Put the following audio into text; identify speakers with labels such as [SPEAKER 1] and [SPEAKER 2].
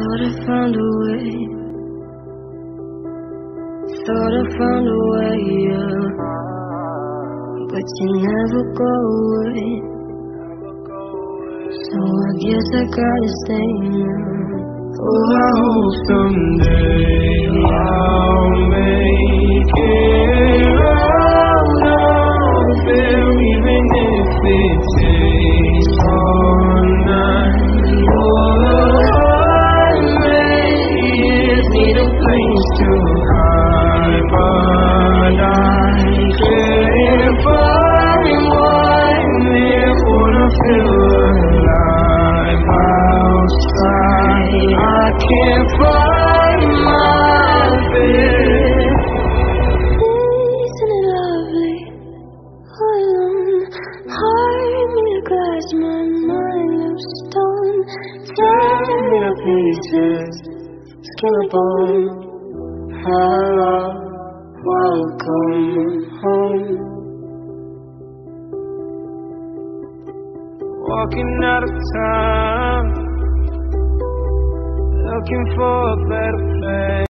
[SPEAKER 1] Thought I found a way. Thought I found a way, yeah. But you never go away. So I guess I gotta stay now. Oh, I hope someday I'll make it out of there, even if it takes all night. Oh, I need a place to hide, but I can't find one there. Wanna feel alive outside. I can't find my bed. Isn't it lovely? All alone, heart made of glass, my mind of stone. Tear me to pieces, skin and bone. Hello, welcome home. Walking out of town, looking for a better place.